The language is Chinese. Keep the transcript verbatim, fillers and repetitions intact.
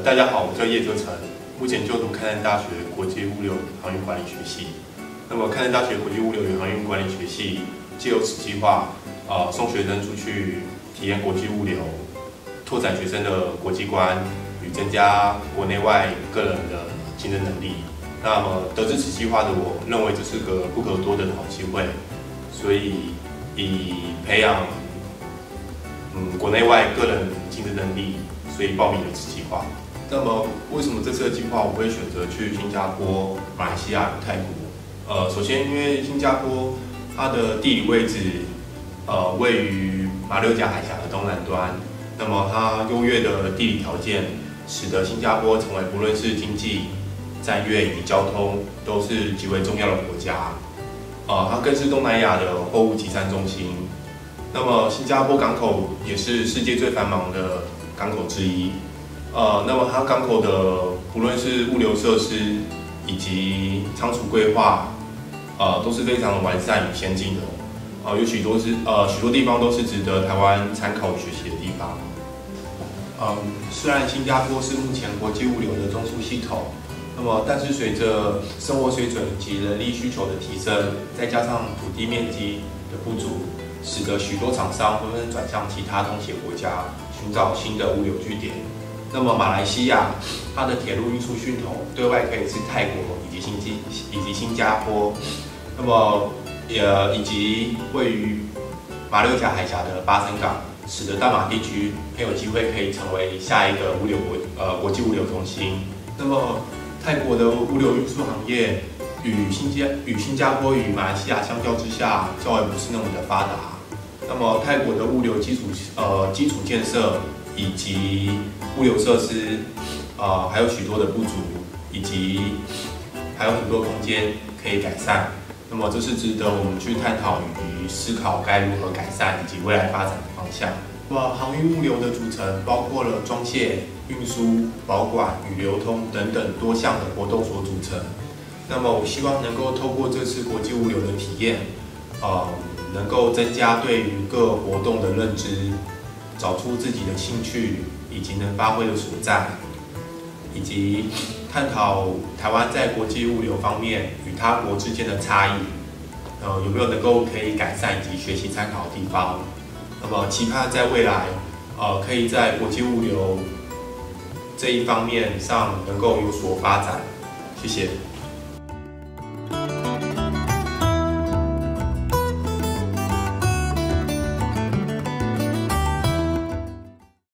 大家好，我叫叶哲成，目前就读开南大学国际物流航运管理学系。那么开南大学国际物流与航运管理学系借由此计划，呃，送学生出去体验国际物流，拓展学生的国际观与增加国内外个人的竞争能力。那么得知此计划的我，认为这是个不可多得的好机会，所以以培养嗯国内外个人竞争能力。 所以报名了此计划。那么，为什么这次的计划我会选择去新加坡、马来西亚与泰国？呃，首先因为新加坡它的地理位置，呃，位于马六甲海峡的东南端。那么它优越的地理条件，使得新加坡成为不论是经济、战略以及交通都是极为重要的国家。呃，它更是东南亚的货物集散中心。那么新加坡港口也是世界最繁忙的 港口之一，呃，那么它港口的不论是物流设施以及仓储规划，呃，都是非常完善与先进的，呃，有许多是呃许多地方都是值得台湾参考学习的地方。嗯，虽然新加坡是目前国际物流的中枢系统，那么但是随着生活水准及人力需求的提升，再加上土地面积的不足，使得许多厂商纷纷转向其他东协国家。 寻找新的物流据点。那么马来西亚，它的铁路运输讯头对外可以是泰国以及新基以及新加坡，那么也以及位于马六甲海峡的巴生港，使得大马地区很有机会可以成为下一个物流国呃国际物流中心。那么泰国的物流运输行业与新加与新加坡与马来西亚相较之下，较为不是那么的发达。 那么泰国的物流基础呃基础建设以及物流设施，呃还有许多的不足，以及还有很多空间可以改善。那么这是值得我们去探讨与思考该如何改善以及未来发展的方向。那么航运物流的组成包括了装卸、运输、保管与流通等等多项的活动所组成。那么我希望能够透过这次国际物流的体验，呃。 能够增加对于各活动的认知，找出自己的兴趣以及能发挥的所在，以及探讨台湾在国际物流方面与他国之间的差异，呃，有没有能够可以改善以及学习参考的地方？那么期盼在未来，呃，可以在国际物流这一方面上能够有所发展。谢谢。